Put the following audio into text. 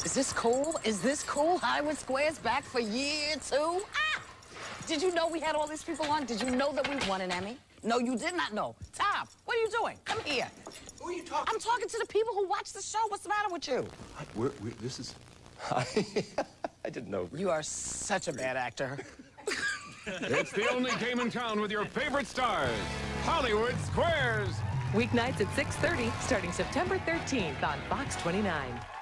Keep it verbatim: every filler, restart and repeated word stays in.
Is this cool? Is this cool? Hollywood Squares back for year two? Ah! Did you know we had all these people on? Did you know that we won an Emmy? No, you did not know. Tom, what are you doing? Come here. Who are you talking to? I'm talking to the people who watch the show. What's the matter with you? I, we're, we're, this is... I, I didn't know. You are such a bad actor. It's the only game in town with your favorite stars, Hollywood Squares. Weeknights at six thirty, starting September thirteenth on Fox twenty-nine.